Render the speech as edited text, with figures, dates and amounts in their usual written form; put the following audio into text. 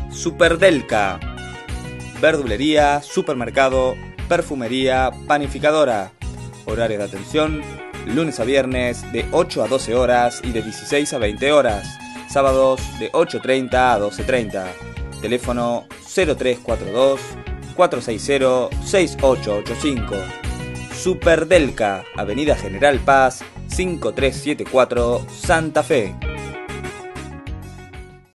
Superdelca. Verdulería, supermercado, perfumería, panificadora. Horarios de atención: lunes a viernes de 8 a 12 horas y de 16 a 20 horas. Sábados de 8:30 a 12:30. Teléfono 0342 460 6885. Superdelca, Avenida General Paz 5374, Santa Fe.